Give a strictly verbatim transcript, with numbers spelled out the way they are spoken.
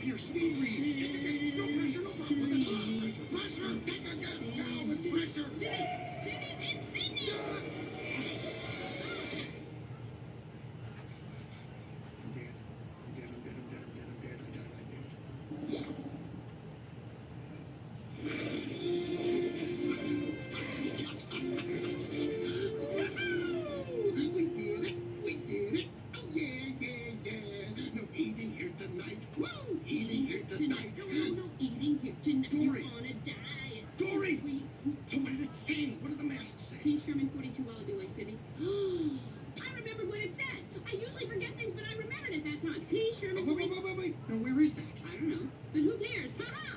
here, speed read. No pressure, no problem. Pressure, take a guess now with pressure. Sydney, Sydney, it's Sydney. I'm dead. I'm dead, I'm dead, I'm dead, I'm dead, I'm dead, I'm dead, I'm dead. We did it! We did it! Oh yeah, yeah, yeah! No eating here tonight! Woo! Eating here tonight! No, no, no eating here tonight. Dory. You're on a diet. Dory! We, So what did it say? What did the mask say? P. Sherman, forty-two Wallaby Way, Sydney. I remembered what it said. I usually forget things, but I remembered it that time. P. Sherman, Oh, wait, wait, wait, wait, wait. Now where is that? I don't know. But who cares? Ha ha!